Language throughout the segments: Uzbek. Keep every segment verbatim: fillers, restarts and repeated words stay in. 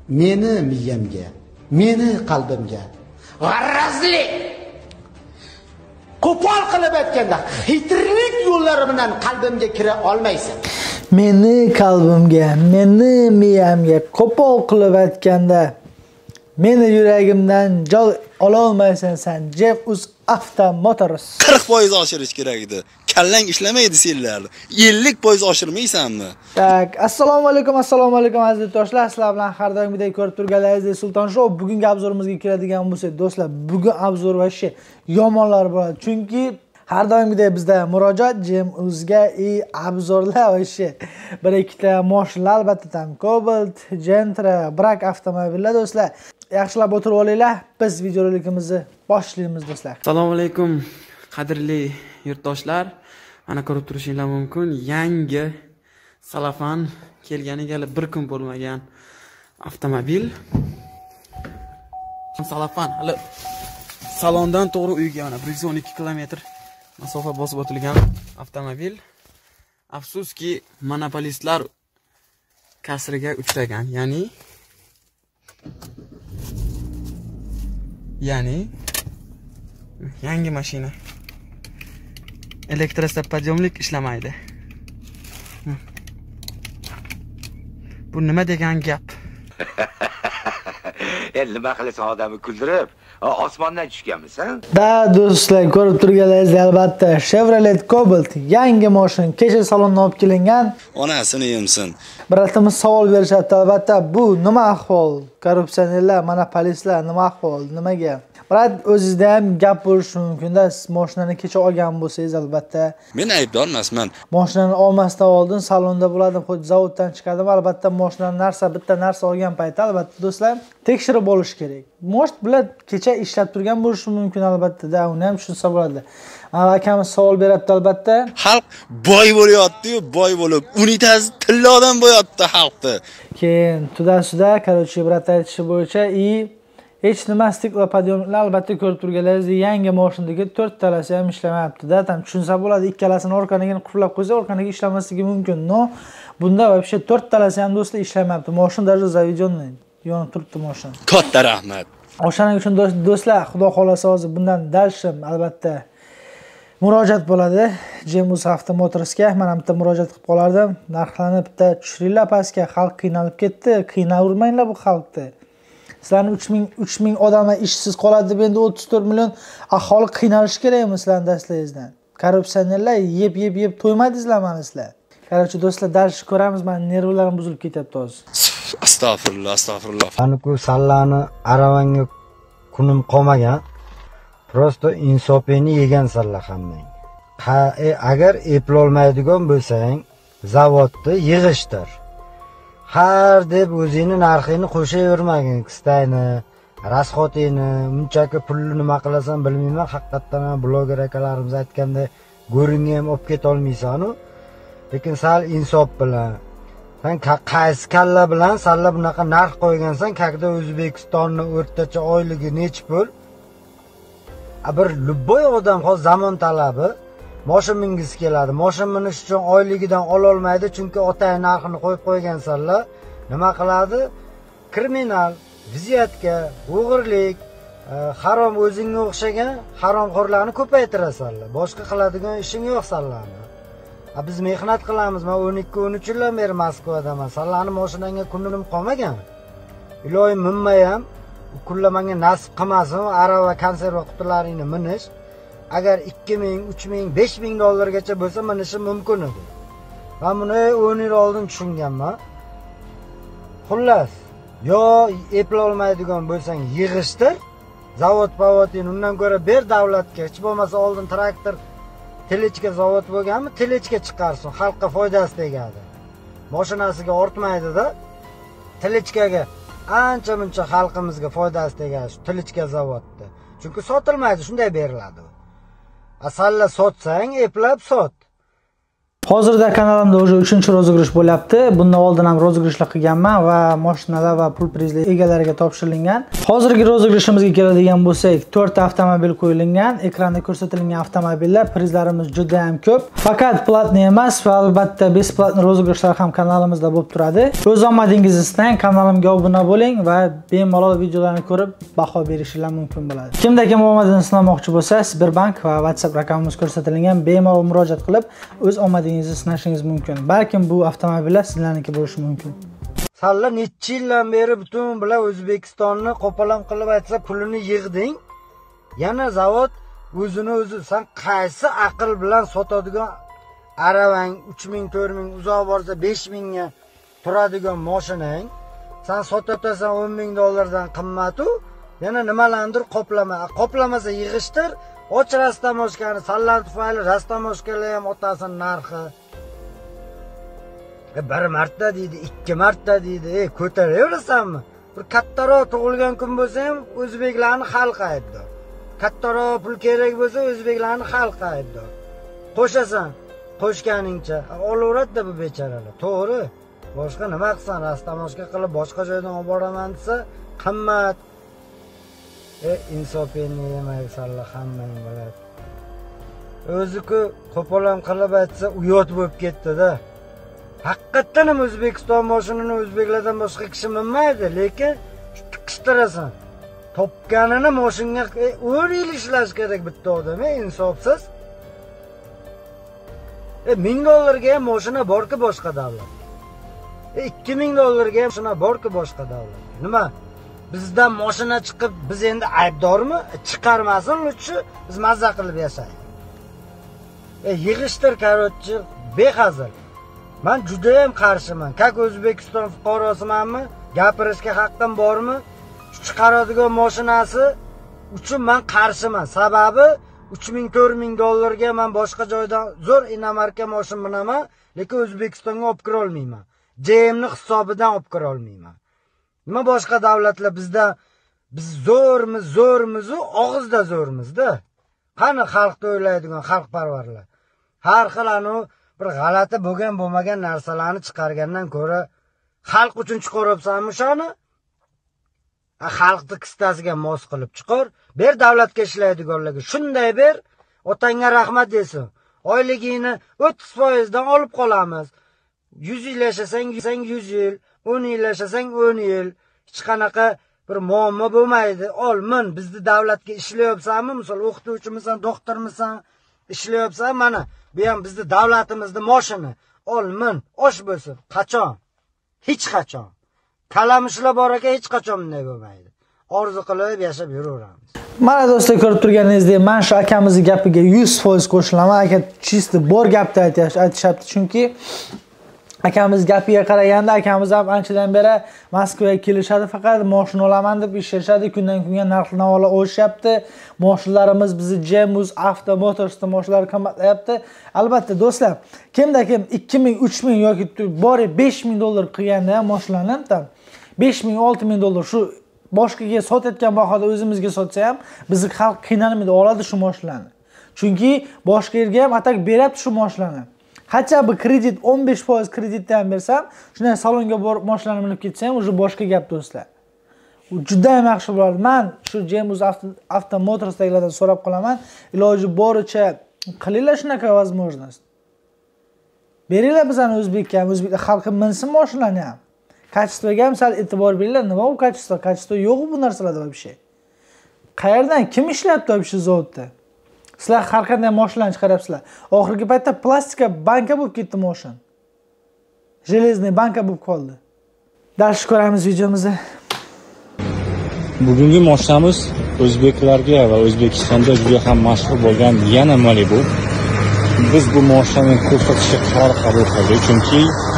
meni miyamga, meni qalbimga g'arazli qo'pol qilib aytganda xitrlik yo'llari bilan qalbimga kira olmaysan. Meni qalbimga, meni miyamga qo'pol qilib aytganda meni yuragimdan joy ola olmaysan sen. Jemuz Avto Motors. qirq foiz oshirish kerak edi. Kallang ishlamaydi senlarni. ellik foiz oshirmaysanmi? Tak, assalomu alaykum, assalomu alaykum aziz do'stlar. Sizlar bilan har doimgidek ko'rib turganlaringizdek Sulton Show. Bugungi obzorimizga keladigan bo'lsak, do'stlar, bugun obzor va shay yomonlar bo'ladi. Chunki har doimgidek bizda murojaat Jemuzga i obzorlar va shay bir ikkita mashinalar, albatta ham Cobalt, Gentra, Brak avtomobillar do'stlar. Yaxshilab o'tirib olinglar. Biz videorolikimizni boshlaymiz do'stlar. Assalomu alaykum qadrli yurtdoshlar. Mana ko'rib turishinglar mumkin, yangi Salafan kelganiga hali bir kun bo'lmagan avtomobil. Salafan hali salondan to'g'ri uyga mana bir yuz o'n ikki kilometr masofa bosib o'tilgan avtomobil. Afsuski, monopolistlar kasriga uchragan, ya'ni ya'ni yangi mashina elektrostopodiyomlik ishlamaydi. Bu nima degan gap? Endi nima qilasan, odamni kuldirib, osmondan tushganmisan? Da do'stlar, ko'rib turganlaringiz albatta Chevrolet Cobalt yangi mashina kecha salondan olib kelingan. Onasini yemsin. Biratimiz savol berishadi albatta, bu nima ahvol? Korrupsionerlar, monopolistlar nima ahvol? Nimaga? Birat, o'zingizda ham gap bo'lishi mumkin-da. Siz mashinani kecha olgan bo'lsangiz albatta. Men aybdor emasman. Mashinani olmasdan oldin salonda bo'ladim, xuddi zavoddan chiqadim. Albatta mashinani narsa, bitta narsa olgan paytda albatta do'stlar tekshirib olish kerak. Mosh bilan kecha ishlab turgan bo'lishi mumkin albatta-da, uni ham tushunsa bo'ladi. Mana akamiz savol beryapti albatta. Xalq boy bo'lyapti-yu, boy bo'lib, unitaz tillodan bo'yapti xalqni. Keyin tudasida, qarochi brat aytishi bo'yicha i hech nima stiklopodiyomlar albatta ko'rib turganlaringizdek yangi mashinadagi to'rt talasi ham ishlamayapti-da. Tam tushunsa bo'ladi, ikkalasini orqaniga qulflab qo'ysa, orqaniga ishlamasligi mumkin. No, bunda вообще to'rt talasi ham do'stlar ishlamayapti. Mashina даже заведённый, yonib turibdi mashina. Katta rahmat. O'shaning uchun do'stlar, xudo xolasa hozir bundan dalshim albatta murojaat bo'ladi Jemuz Avto Motorsga. Men ham bitta murojaat qilib qolardim. Narxlarni bitta tushiringlar pastga, xalq qiynalib ketdi. Qiynavermanglar bu xalqni. Sizlarning uch ming odamlar ishsiz qoladi deb endi o'ttiz to'rt million aholi qiynalish kerakmi sizlarning dastlangizdan? Korrupsionerlar yeb yeb yeb to'ymadingizlar mana sizlar. Qarochi do'stlar, darsh ko'ramiz, men nervlarim buzilib ketyapti hozir. Astagfirullah, astagfirullah. Aniku sallani aravanga kunim qolmagan. Prosto insofini yegan salla hammang. Agar eplolmaydigan bo'lsang, zavodni yig'ishtir. Har deb o'zingni narxini qo'shavermagin, kistayni, rasxotini, munchaki pulni nima qilasan bilmayman, haqiqatdan ham bloger akalarimiz aytganda go'ringga ham olib keta olmaysan-ku. Lekin sal insof bilan, sen qaysi kalla bilan salla bunaqa narx qo'ygansan, kakda O'zbekistonning o'rtacha oyligi necha pul? Bir lubboy odam hozir zamon talabi mashina mingisi keladi. Mashina minish uchun oyligidan ola olmaydi, chunki otay narxini qo'yib qo'ygansanlar. Nima qiladi? Kriminal, vizyatka, o'g'irlik, harom o'zingga o'xshagan haromxo'rlarni ko'paytirasanlar. Boshqa qiladigan ishing yo'q sanlarni. A biz mehnat qilamiz. Men o'n ikki o'n uch yildan beri Moskvadaman. Sanlarni mashinanga kunim qolmagan. Iloyim minmayam, kunlamanga nasib qilmasin, arava konserva qutularini minish. Agar ikki ming, uch ming, besh ming dollargacha bo'lsa minishi mumkin edi. Men buni o'n yil oldin tushunganman. Xullas, yo epla olmaydigan bo'lsang yig'ishtir, zavod pavotin undan ko'ra ber davlatga. Hech bo'lmasa oldin traktor telechka zavod bo'lganmi, telechka chiqarsin, xalqqa foydasi tegadi. Mashinasiga ortmaydi-da. Telechkaga ancha muncha xalqimizga foydasi tegadi, telechka zavodda. Chunki sotilmaydi, shunday beriladi. Asalla sotsang, eplab sot. Hozirda kanalimda уже uchinchi rozigrish bo'lyapti. Bundan oldin ham rozigirishlar qilganman va mashinalar va pul prizli egalariga topshirilgan. Hozirgi rozigirishimizga keladigan bo'lsak, to'rtta avtomobil qo'yilgan. Ekranda ko'rsatilgan avtomobillar, prizlarimiz juda ham ko'p. Faqat platniy emas va albatta besplatni rozigirishlar ham kanalimizda bo'lib turadi. O'z omadingizni istang, kanalimga obuna bo'ling va bemalol videolarni ko'rib baho berishingiz mumkin bo'ladi. Kimda kim omadini sinamoqchi bo'lsa, Sberbank va WhatsApp raqamimiz ko'rsatilgan, bemalol murojaat qilib o'z omadingizni sinashingiz mumkin. Balkim bu avtomobillar sizlarniki bo'lishi mumkin. Salla necha yildan beri butun bilan O'zbekistonni qo'polon qilib aytsa pulini yig'ding. Yana zavod o'zini o'zi sen qaysi aql bilan sotadigan aravang uch ming to'rt ming uzoq borsa besh ming ga turadigan mashinang sen sotatasan o'n ming dollardan qimmat-u, yana nimalardir qoplama. Qoplamasa yig'ishtir. Och rastamoshkani, sallar tufayli rastamoshkalar ham otasin narxi. E bir marta deydi, ikki marta deydi. E ko'taraverasanmi? Bir kattaroq tug'ilgan kun bo'lsa ham o'zbeklarni xalqi aybdor. Kattaroq pul kerak bo'lsa o'zbeklarni xalqi aybdor. Qo'shasan, qo'shganingcha olaveradi bu bechoralar. To'g'ri. Boshqa nima qilsan? Rastamoshka qilib boshqa joydan olib boraman desa, qimmat. E insofiyni yemay salla hammang biladi. O'zi-ku qo'polon qilib aytsa uyot bo'lib ketdi-da. Haqiqatan ham O'zbekiston mashinani o'zbeklardan boshqa kishi minmaydi, lekin tiqishtirasan. Topganini mashinga o'n yil ishlash kerak bitta odam, insofsiz. E ming dollarga ham mashina borki boshqa davlat. E ikki ming dollarga ham mashina borki boshqa davlat. Nima? Bizdan mashina chiqib biz endi aybdormi? Chiqarmasin lutchi, biz mazza qilib yashaylik. E yig'ishtir karotchi, behazil. Men juda ham qarshiman. Kak O'zbekiston fuqarosimanmi? Gapirishga haqqim bormi? Chiqaradigan mashinasi uchun men qarshiman. Sababi uch ming to'rt ming dollarga men boshqa joydan zo'r inomarka mashina minaman, lekin O'zbekistonga olib kira olmayman. J M'ni hisobidan olib kira olmayman. Nima boshqa davlatlar bizda biz zo'rmiz, zo'rmiz, og'izda zo'rmiz-da. Qani xalqni o'ylaydigan xalqparvarlar. Har xil anu bir g'alati bo'lgan bo'lmagan narsalarni chiqargandan ko'ra xalq uchun chiqaryapsanmi shuni? Xalqni qistasiga mos qilib chiqar. Ber davlatga ishlaydiganlarga shunday ber, otangga rahmat desin. Oyligini o'ttiz foiz dan olib qolamiz. yuz yil yashasang yuz yil, o'n yil yashasang o'n yil. Hech qanaqa bir muammo bo'lmaydi. Ol, min bizni davlatga ishlayapsanmi? Misol o'qituvchimisan, doktormisan, ishlayapsan, mana bu ham bizni davlatimizning mashina. Ol, min osh bo'lsin. Qachon? Hech qachon. Kalamishlar bor ekan, hech qachon bunday bo'lmaydi. Orzu qilib yashab yuraveramiz. Mana do'stlar, ko'rib turganingizdek, men shu akamizning gapiga yuz foiz qo'shilaman. Aka chisti bor gapni aytishyapti, chunki akamiz gapiga qaraganda akamiz ham anchadan beri Moskvaga kelishadi, faqat mashina olaman deb ishlashyapti. Kundan kunga narx-navolar o'shyapti. Mashinalarimiz bizni Jemus Avto Motorsda mashinalar qimmatlayapti. Albatta do'stlar, kimda kim ikki ming, uch ming yoki bori besh ming dollar qilganda ham mashinani ham besh ming, olti ming dollar shu boshqaga sotayotgan bahoda o'zimizga sotsa ham bizni xalq qiynalmaydi, oladi shu mashinani. Chunki boshqa yerga ham atak beryapti shu mashinani. Hatta bu kredit o'n besh foiz kreditdan bersam, shunday salonga borib mashinani minib ketsam, o'sha boshqa gap do'stlar. U juda ham yaxshi bo'ladi. Men shu Jemus Avto Motorsdagilardan so'rab qolaman, iloji boricha qilinglar shunaqa возможность. Beringlar bizani O'zbekka ham, o'zbek xalqi minsin mashinani ham. Kачествоga ham sal e'tibor beringlar. Nima u kачество? Kачество yo'q bu narsalarda вообще. Qayerdan kim ishlayapti shu zavodda? Sizlar har qanday mashinalarni chiqaryapsizlar. Oxirgi paytda plastika banka bo'lib ketdi mashina. Железный banka bo'lib qoldi. Dars ko'ramiz videomizni. Bugungi mashinamiz o'zbeklarga va O'zbekistonda juda ham mashhur bo'lgan yana Malibu. Biz bu mashinani ko'rsatishga qaror qabul qildik, chunki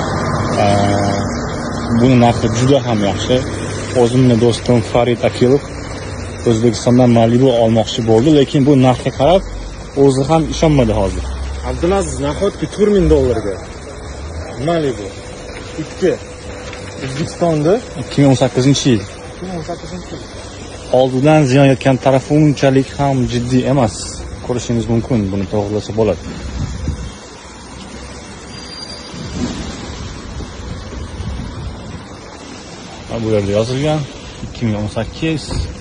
buni narxi juda ham yaxshi. O'zimning do'stim Farid Akilov O'zbekistondan Malibu olmoqchi bo'ldi, lekin bu narxga qarab o'zi ham ishonmadi hozir. Abdulaziz, nahotki to'rt ming dollarga Malibu ikki O'zbekistonda ikki ming o'n sakkizinchi yil. ikki ming o'n sakkizinchi yil. Oldidan ziyon yetgan tarafi unchalik ham jiddiy emas. Ko'rishingiz mumkin, buni to'g'rilasa bo'ladi. Bu yerda yozilgan ikki ming o'n sakkiz.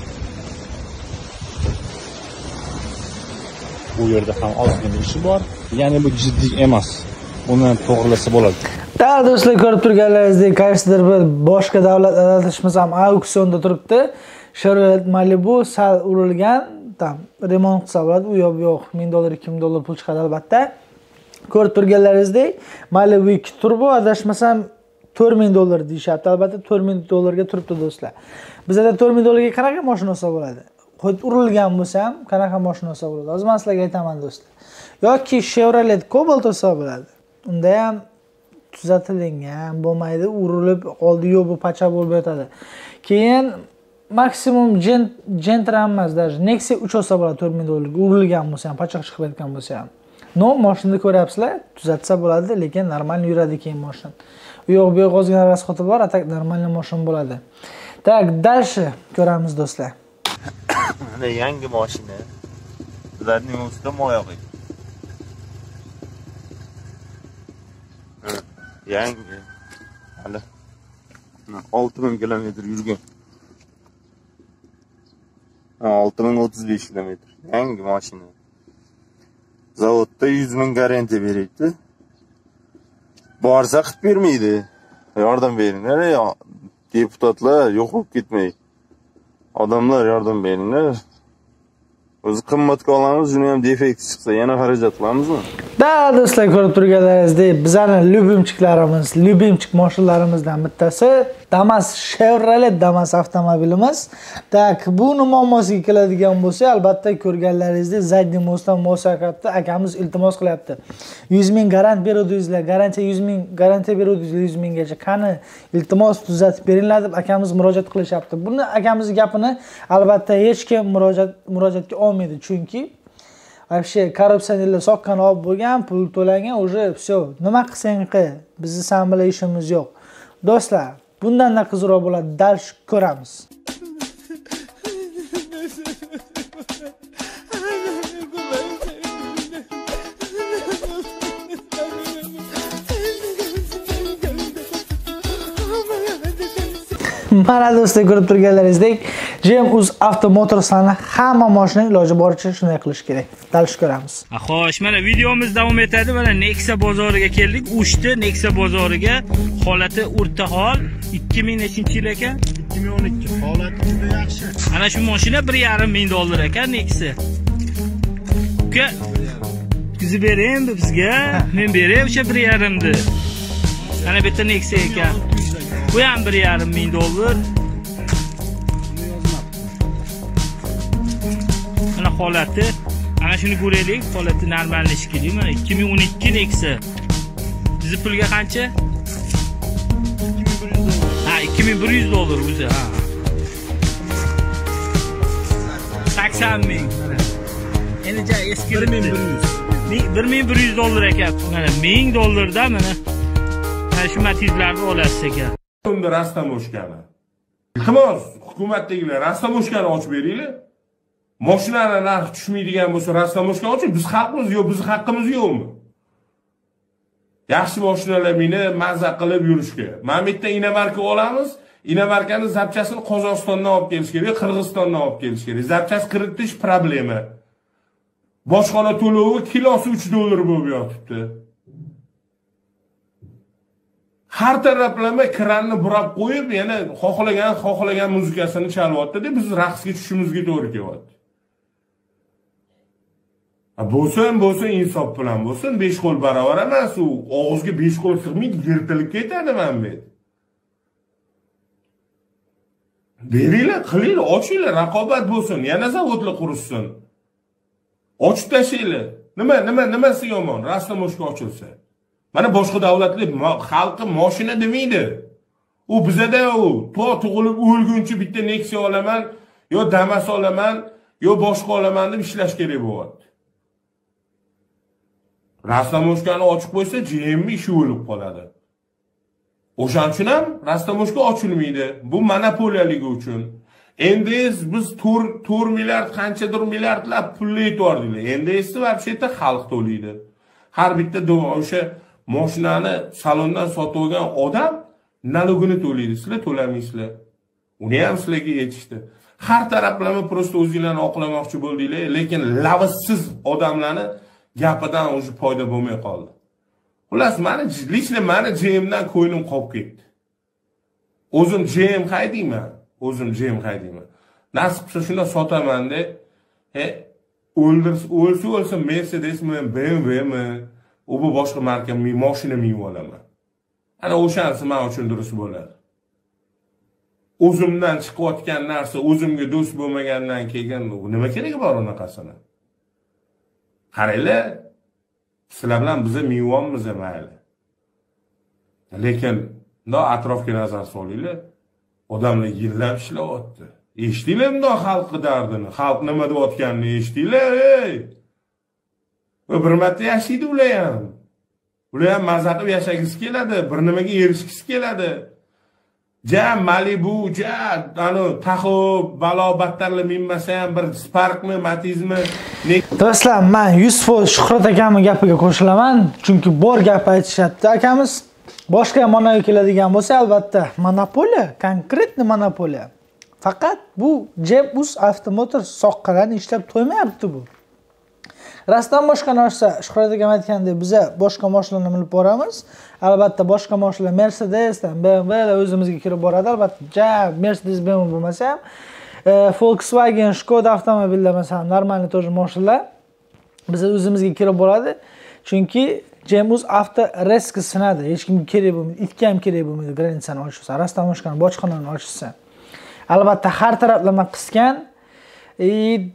Bu yerda ham ozgina ishi bor. Ya'ni bu jiddiy emas. Uni to'g'rilasa bo'ladi. Davlat do'stlar, ko'rib turganlaringizdek, qaysidir bir boshqa davlat adashmasam auksionda turibdi. Chevrolet Malibu sal urilgan, tam remont qilsa bo'ladi. U yo'q yo'q, ming dollar, ikki ming dollar pul chiqadi albatta. Ko'rib turganlaringizdek, Malibu ikki turbo adashmasam to'rt ming dollar deyapti. Albatta to'rt ming dollarga turibdi do'stlar. Bizda to'rt ming dollarga qanaqa mashina olsa bo'ladi? Qo'yib urilgan bo'lsa ham qanaqa mashina olsa bo'ladi? Hozir men sizlarga aytaman do'stlar. Yoki Chevrolet Cobalt olsa bo'ladi. Unda ham tuzatilingan bo'lmaydi, urilib oldi yo'q bu pacha bo'lib yotadi. Keyin maksimum Gentra emas, даже Nexia uch olsa bo'ladi to'rt ming dollarga, urilgan bo'lsa ham, pacha chiqib ketgan bo'lsa ham. No, mashinani ko'ryapsizlar, tuzatsa bo'ladi, lekin normal yuradi keyin mashina. U yo'q bu yoq ozgina rasxoti bor, atak normal mashina bo'ladi. Tak, dальше ko'ramiz do'stlar. Mana yangi mashina. Ularning ustida moyog'i. Yangi. Hali olti ming kilometr yurgan. olti ming o'ttiz besh kilometr. Yangi mashina. Zavodda yuz ming garantiya beradi. Borsa qilib bermaydi. Yordam beringlar, deputatlar yo'qolib ketmay. Odamlar yordam beringlar. O'zi qimmatga olamiz, shuni ham defekt chiqsa yana xarajat qilamizmi? Da do'stlar, ko'rib turganlaringizdek, bizning lyubimchiklarimiz, lyubimchik mashinalarimizdan bittasi Damas, Chevrolet Damas avtomobilimiz. Tak, bu muammosiga keladigan bo'lsa, albatta ko'rganlaringizdek, zadniy mostdan muvaffaqiyatli akamiz iltimos qilyapti. yuz ming garant beruvdingizlar, garantiya yuz ming, garantiya beruvdingizlar yuz minggacha. Qani, iltimos tuzatib beringlar deb akamiz murojaat qilishyapti. Buni akamizning gapini albatta hech kim murojaat murojaatga olmaydi, chunki вообще korrupsionerlar soqqan olib bo'lgan, pul to'langan, уже все. Nima qilsang qil, bizni san bilan ishimiz yo'q. Do'stlar, bundan-da qizroq bo'ladi, dars ko'ramiz. Mana do'stlar, ko'rib turganlaringizdek, Jemuz Auto Motorslarni hamma mashinaning iloji boricha shunday qilish kerak. Dalish ko'ramiz. Xo'sh, mana videomiz davom etadi. Mana Nexia bozoriga keldik. Uchta Nexia bozoriga. Holati o'rta hol. ikki ming nechinchi yil ekan? ikki ming o'n ikki. Holati juda yaxshi. Ana shu mashina bir yarim ming dollar ekan Nexia. Uka, tutkizib bering bizga. Men beray o'sha bir yarim ni. Ana bu yerda Nexia ekan. Bu ham bir yarim ming dollar. Mana holati, ana shuni ko'raylik, holati normallashgan. Mana ikki ming o'n ikki Nexia. Bizi pulga qancha? Ha, ikki ming bir yuz dollar o'zi, ha. sakson ming. Endi ja eski bir ming bir yuz. bir ming bir yuz dollar ekan. Mana ming dollardan mana mana shu matizlarni olasiz ekan. Unda rastamoshkani. Iltimos, hukumatdagilar rastamoshkani ochib beringlar. Mashinalar narxi tushmaydigan bo'lsa rastamoshka oching. Biz xalqimiz yo'q, biz haqqimiz yo'qmi? Yaxshi mashinalar minib, mazza qilib yurishga. Mana bu yerda inomarka olamiz. Inomarkaning zapchasini Qozog'istondan olib kelish kerak, Qirg'izistondan olib kelish kerak. Zapchas kiritish problema. Bojxona to'lovi kilosi uch dollar bo'lib yotibdi. Har taraflama kranni burab qo'yib, yana xohlagan xohlagan muzikasini chalyapti-da, biz raqsga tushishimizga to'g'ri kelyapti. Bo'lsin, bo'lsin, insof bilan bo'lsin, besh qo'l barobar emas, u og'izga besh qo'l sig'maydi, yirtilib ketadi mana bu. Beringlar, qilinglar, ochinglar, raqobat bo'lsin, yana zavodlar qurishsin. Ochib tashinglar. Nima, nima, nimasi yomon? Rastamoshka ochilsa. Mana boshqa davlatlar xalqi mashina demaydi. U bizada u to tug'ilib o'lguncha bitta Nexia olaman, yo Damas olaman, yo boshqa olaman deb ishlash kerak bo'lyapti. Rastamoshkani ochib qo'ysa, jemmi ishi o'lib qoladi. O'shaning uchun ham rastamoshka ochilmaydi. Bu monopoliyaligi uchun. Endi biz to'rt milliard qanchadir milliardlab pul yetordilar. Endi esa вообще-то xalq to'laydi. Har bitta o'sha mashinani salondan sotib olgan odam nalogini to'laydi, sizlar to'lamaysizlar. Uni ham sizlarga yetishdi. Har taraflama prosta o'zinglarni oqlamoqchi bo'ldinglar, lekin lavizsiz odamlarni gapidan o'zi foyda bo'lmay qoldi. Xullas, meni lично meni jemdan ko'nglim qolib ketdi. O'zim jem haydayman, o'zim jem haydayman. Nasib qilsa shunda sotaman deb, he, o'ldirsa, o'lsa o'lsa Mercedesmi, B M Wmi, u bu boshqa marka mashina minib olaman. Ana o'shanisi men uchun durust bo'ladi. O'zimdan chiqayotgan narsa o'zimga do'st bo'lmagandan keyin nima keragi bor unaqasini? Qaranglar, sizlar bilan biz miyvonmiz mayli. Lekin no atrofga nazar solinglar. Odamlar yillab ishlayapti. Eshitdinglar bundoq xalqning dardini, xalq nima deyotganini eshitdinglar, ey. Va bir marta yashaydi ular ham. Ular ham mazza qilib yashagisi keladi, bir nimaga erishgisi keladi. Ja Malibu, ja ano taxo balo battarlar minmasa ham bir Sparkmi, Matizmi. Do'stlar, men yuz foiz Shuhrat akamning gapiga qo'shilaman, chunki bor gap aytishyapti akamiz. Boshqa ma'noga keladigan bo'lsa, albatta, monopoliya, konkretni monopoliya. Faqat bu Jebus Avtomotors soqqalarni ishlab to'ymayapti bu. Rastdan boshqa narsa, Shuhrat akam aytgandek, biz boshqa mashinalarni minib boramiz. Albatta, boshqa mashinalar Mercedesdan, B M W o'zimizga kirib boradi. Albatta, ja Mercedes B M W bo'lmasa ham, Volkswagen, Skoda avtomobillar masalan, normalniy тоже mashinalar biz o'zimizga kirib boradi. Chunki Jebus Avto risk sinadi. Hech kimga kerak bo'lmaydi, itga ham kerak bo'lmaydi granitsani ochsa, rastdan boshqa bojxonani ochsa. Albatta, har taraflama qisgan. E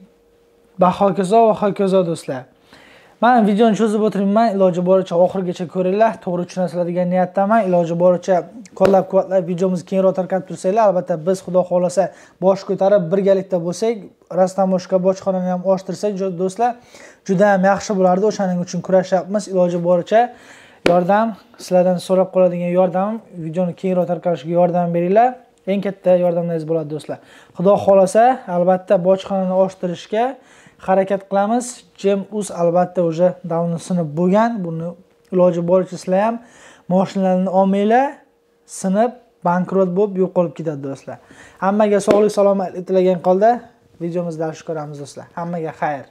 va hokazo va hokazo do'stlar. Men videoni cho'zib o'tiribman, iloji boricha oxirigacha ko'ringlar, to'g'ri tushunasizlar degan niyatdaman. Iloji boricha qo'llab-quvvatlab videomizni keyinroq tarqatib tursanglar, albatta biz xudo xolasa bosh ko'tarib birgalikda bo'lsak, rastdan boshqa bojxonani ham ochtirsak, do'stlar, juda ham yaxshi bo'lardi. O'shaning uchun kurashyapmiz. Iloji boricha yordam, sizlardan so'rab qoladigan yordam, videoni keyinroq tarqatishiga yordam beringlar. Eng katta yordamlaringiz bo'ladi do'stlar. Xudo xolasa, albatta bojxonani ochtirishga harakat qilamiz. Jebus albatta o'sha davni sinib bo'lgan. Buni iloji boricha sizlar ham mashinalarni olmanglar, sinib bankrot bo'lib yo'qolib ketadi do'stlar. Hammaga sog'lik, salomatlik tilagan holda videomizni yaxshi ko'ramiz do'stlar. Hammaga xayr.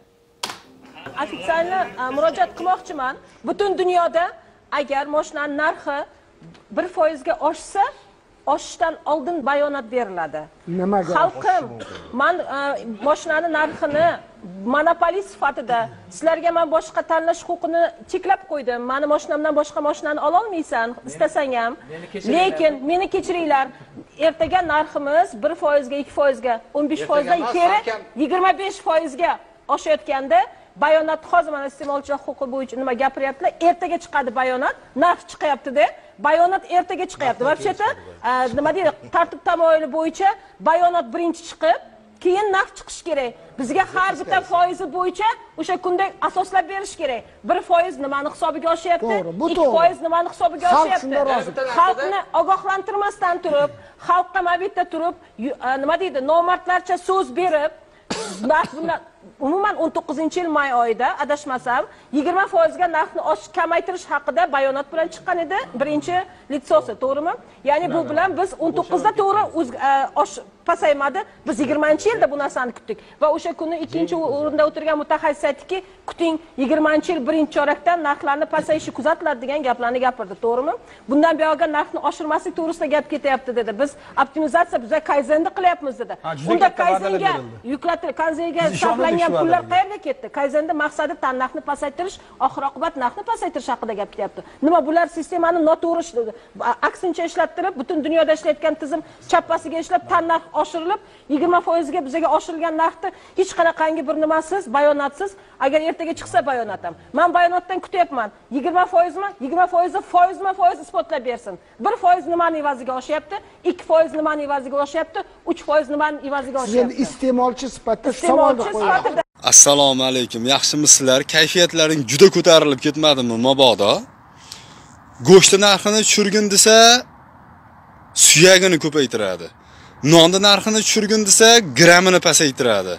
Ofitsialni murojaat qilmoqchiman. Butun dunyoda agar mashinaning narxi bir foiz ga oshsa, oshishdan oldin bayonot beriladi. Nimaga? Xalqim, men mashinani narxini monopolist sifatida sizlarga men boshqa tanlash huquqini cheklab qo'ydim. Meni mashinamdan boshqa mashinani ola olmaysan, istasang ham. Lekin meni kechiringlar, ertaga narximiz bir foiz ga, ikki foiz ga, o'n besh foiz dan keri yigirma besh foiz ga oshayotganda bayonot hozir mana iste'molchilar huquqi bo'yicha nima gapiryaptilar? Ertaga chiqadi bayonot, narx chiqyapti-da. Bayonot ertaga chiqyapti. Вообще-то, nima deydi, tartib tamoyili bo'yicha bayonot birinchi chiqib, keyin narx chiqish kerak. Bizga har bitta foizi bo'yicha o'sha kunda asoslab berish kerak. bir foiz nimani hisobiga oshyapti? ikki foiz nimani hisobiga oshyapti? Xalqni ogohlantirmasdan turib, xalqqa mabitda turib, nima deydi, nomardlarcha so'z berib, bundan umuman o'n to'qqizinchi yil may oyida adashmasam yigirma foiz ga narxni oshib kamaytirish haqida bayonot bilan chiqqan edi birinchi litsosi, to'g'rimi? Ya'ni bu bilan biz o'n to'qqizda to'g'ri osh pasaymadi. Biz yigirmanchi yilda bu narsani kutdik va o'sha kuni ikkinchi o'rinda o'tirgan mutaxassis aytdiki, kuting yigirmanchi yil birinchi chorakdan narxlarni pasayishi kuzatiladi degan gaplarni gapirdi, to'g'rimi? Bundan buyog'iga narxni oshirmaslik to'g'risida gap ketyapti dedi. Biz optimizatsiya, biz kayzenni qilyapmiz dedi. Unda kayzenga yuklatilgan, kayzenga sarflangan pullar qayerga ketdi? Kayzenda maqsadi tan narxni pasaytirish, oxir oqibat narxni pasaytirish haqida gap ketyapti. Nima bular sistemani noto'g'ri aksincha ishlattirib, butun dunyoda ishlayotgan tizim chappasiga ishlab tan narx oshirilib, yigirma foiz ga bizga oshirilgan narxni hech qanaqangi bir nimasiz, bayonotsiz, agar ertaga chiqsa bayonot ham. Men bayonotdan kutyapman. yigirma foiz mi? yigirma foiz foizma foiz isbotlab bersin. bir foiz nimani evaziga oshyapti? ikki foiz nimani evaziga oshyapti? uch foiz nimani evaziga oshyapti? Siz iste'molchi sifatida savolni qo'ying. Assalomu alaykum. Yaxshimisizlar? Kayfiyatlaring juda ko'tarilib ketmadimi mabodo? Go'sht narxini tushirgin desa, suyagini ko'paytiradi. Nonni narxini tushirgin desa, grammini pasaytiradi.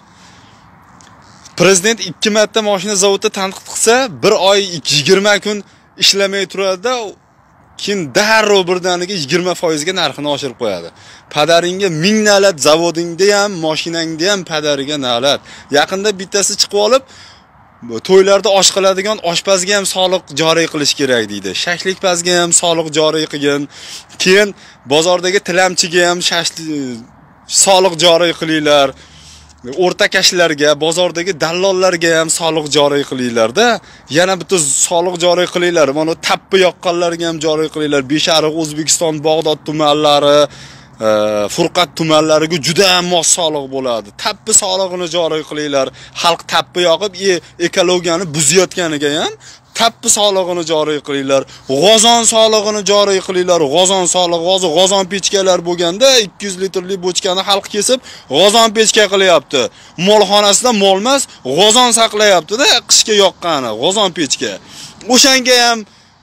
Prezident ikki marta mashina zavodda tanqid qilsa, bir oy yigirma kun ishlamay turadi-da, keyin darrov birdaniga yigirma foiz ga narxini oshirib qo'yadi. Padaringga ming nalat, zavodingda ham, mashinangda ham padariga nalat. Yaqinda bittasi chiqib olib, to'ylarda osh qiladigan oshpazga ham soliq joriy qilish kerak deydi. Shashlikpazga ham soliq joriy qilgin. Keyin bozordagi tilamchiga ham soliq joriy qilinglar. O'rtakashlarga, bozordagi dallollarga ham soliq joriy qilinglar-da. Yana bitta soliq joriy qilinglar. Mana tappi yoqqanlarga ham joriy qilinglar. Beshariq O'zbekiston, Bag'dod tumanlari, Furqat tumanlariga juda ham mos soliq bo'ladi. Tappi solig'ini joriy qilinglar. Xalq tappi yoqib, ekologiyani buzayotganiga ham tappi solig'ini joriy qilinglar. G'ozon solig'ini joriy qilinglar. G'ozon solig'i, hozir g'ozon pechkalar bo'lganda ikki yuz litrlik bochkani xalq kesib, g'ozon pechka qilyapti. Molxonasida molmas, g'ozon saqlayapti-da, qishga yoqqani, g'ozon pechka. O'shanga ham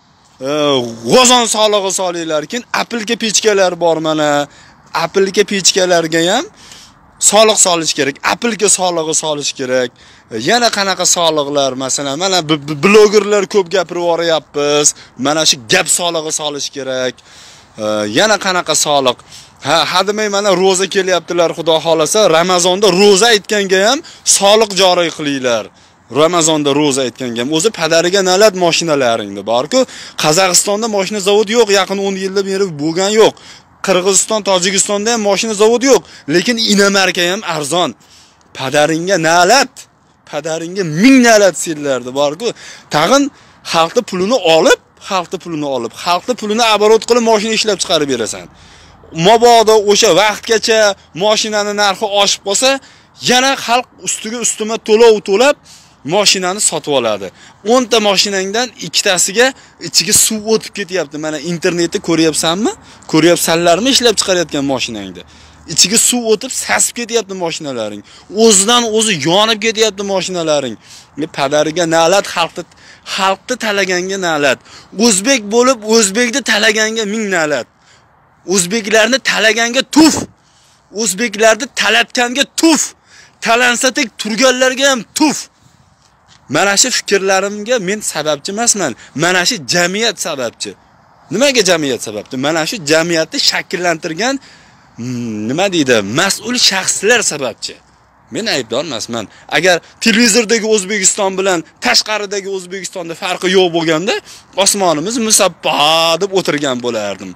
g'ozon solig'i solinglar. Keyin apilka pechkalar bor mana. Apilka pechkalarga ham soliq solish kerak. Apilka solig'i solish kerak. Yana qanaqa soliqlar, masalan, mana blogerlar ko'p gapirib yuboryapmiz. Mana shu gap solig'i solish kerak. Yana qanaqa soliq? Ha, hadimay mana roza kelyaptilar, xudo xolasa, Ramazonda roza aytganga ham soliq joriy qilinglar. Ramazonda roza aytganga ham o'zi padariga nalat mashinalaringda bor-ku, Qozog'istonda mashina zavodi yo'q, yaqin o'n yilda beri bo'lgan yo'q. Qirg'iziston, Tojikistonda ham mashina zavodi yo'q, lekin Inamarka ham arzon. Padaringga nalat, padaringga ming nalat senlarda bor-ku. Tag'in xalqning pulini olib, xalqning pulini olib, xalqning pulini aborot qilib mashina ishlab chiqarib berasan. Mabodo o'sha vaqtgacha mashinani narxi oshib qolsa, yana xalq ustiga ustuma to'lov to'lab mashinani sotib oladi. o'n ta mashinangdan ikkitasiga ichiga suv o'tib ketyapti. Mana internetda ko'ryapsanmi? Ko'ryapsanlarmi ishlab chiqarayotgan mashinangda? Ichiga suv o'tib sasib ketyapti mashinalaring. O'zidan o'zi yonib ketyapti mashinalaring. Padariga nalat, xalqni xalqni talaganga nalat. O'zbek bo'lib o'zbekni talaganga ming nalat. O'zbeklarni talaganga tuf. O'zbeklarni talatganga tuf. Talansatek turganlarga ham tuf. Mana shu fikrlarimga men sababchi emasman. Mana shu jamiyat sababchi. Nimaga jamiyat sababchi? Mana shu jamiyatni shakllantirgan nima deydi? Mas'ul shaxslar sababchi. Men aybdor emasman. Agar televizordagi O'zbekiston bilan tashqaridagi O'zbekistonda farqi yo'q bo'lganda, osmonimiz musabbo deb o'tirgan bo'lardim.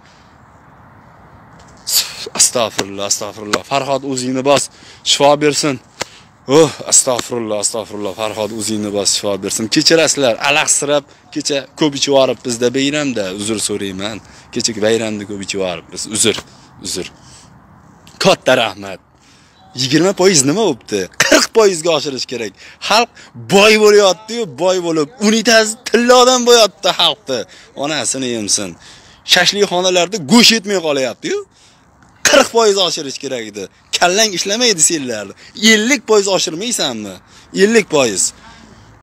Astagfirullah, astagfirullah. Farhod o'zingni bos, shifo bersin. Oh, astagfirullah, astagfirullah. Farhod o'zingni bos, shifo bersin. Kechirasizlar, alaqsirab kecha ko'p ichib yoribmiz-da bayramda, uzr so'rayman. Kecha bayramda ko'p ichib yoribmiz. Uzr, uzr. Katta rahmat. yigirma foiz nima bo'pti? qirq foiz ga oshirish kerak. Xalq boy bo'lyapti-yu, boy bo'lib, unitaz tillodan bo'yapti xalqni. Onasini yemsin. Shashlikxonalarda go'sht yetmay qolyapti-yu. qirq foiz oshirish kerak edi. Kallang ishlamaydi senlarni. ellik foiz oshirmaysanmi? ellik foiz.